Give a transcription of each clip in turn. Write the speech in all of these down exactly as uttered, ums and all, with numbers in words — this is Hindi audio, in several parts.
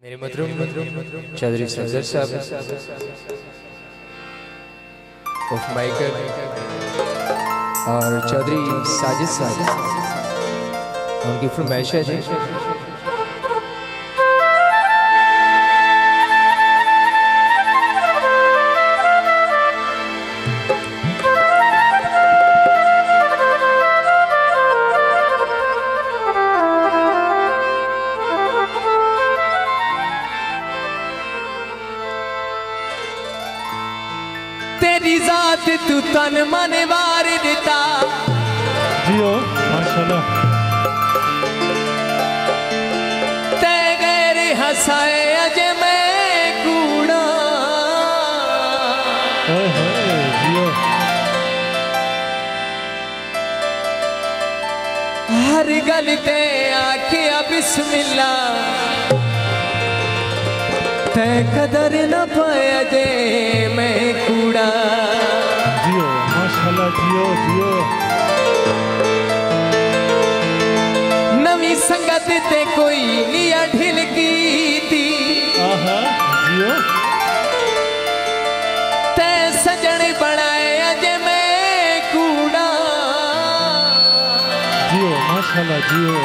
मेरे मोहतरम चौधरी सफदर साहब ऑफ माइकर और चौधरी साजिद साहब उनकी फरमाइश है जी। तेरी जात तू तन मन वार देता जियो माशाल्लाह ते गैर हंसाए अजे मैं कूड़ा ओए होए जियो हर गल ते आखिया बिस्मिल्लाह ते कदर न पाया जे मैं कूड़ा जियो माशाल्लाह जियो जियो नवी संगत ते कोई निया ढिल की थी आहा जियो ते सजन बनाए अजे मैं कूड़ा जियो माशाल्लाह जियो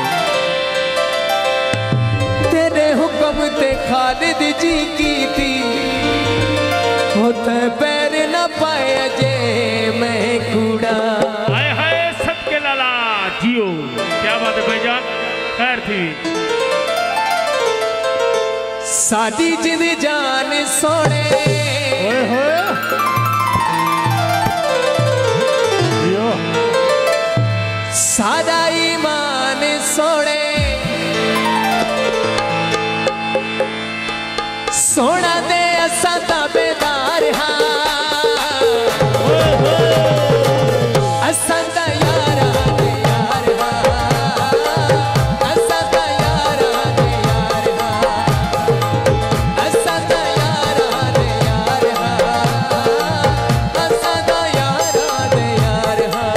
तेरे हुक्म ते खालिद जी की थी होते पैर न पाए जे मैं कूड़ा। हाय हाय सबके लाला जियो क्या बात है भाईजान खैर थी साडी जिंद जान सोने ओए होए जियो सादा ईमान सोने सोना दे असा ताबेदार हाँ असा दा यार दे यार हाँ असा दा यार दे यार हाँ असा दा यार दे यार हाँ असा दा यार दे यार हाँ।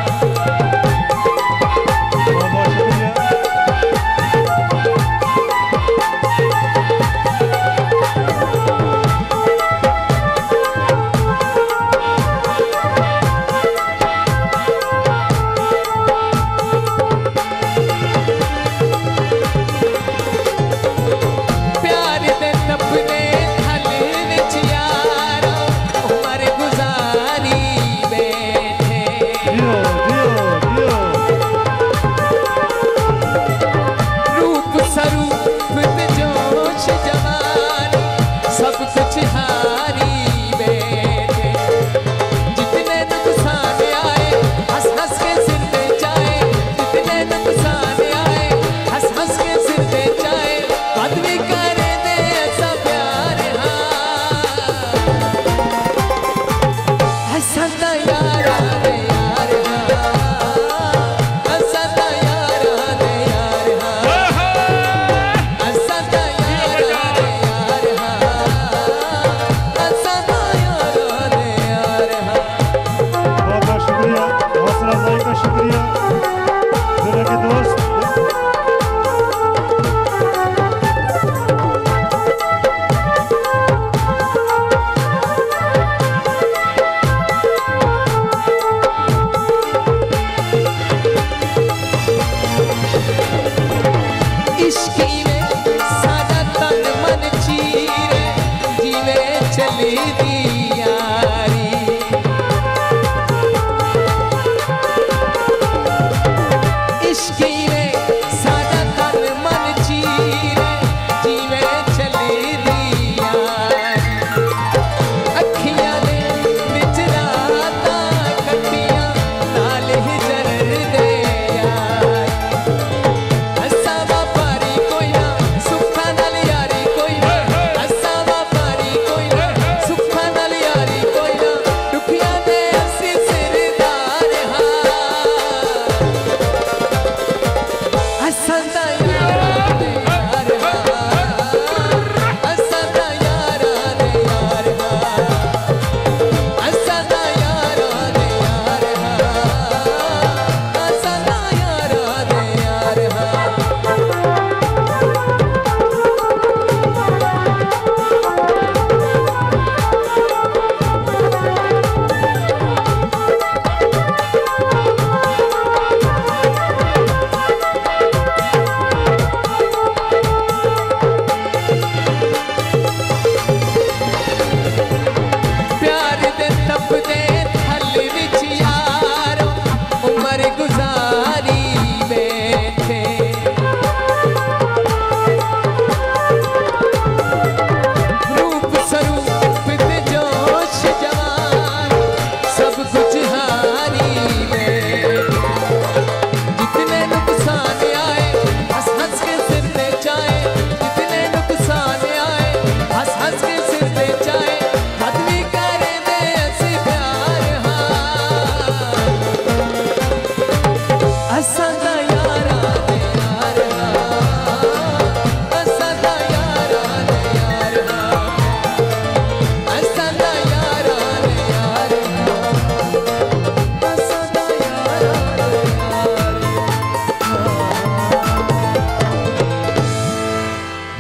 बहुत शुक्रिया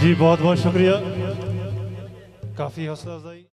जी बहुत बहुत शुक्रिया, काफ़ी हौसला अफजाई।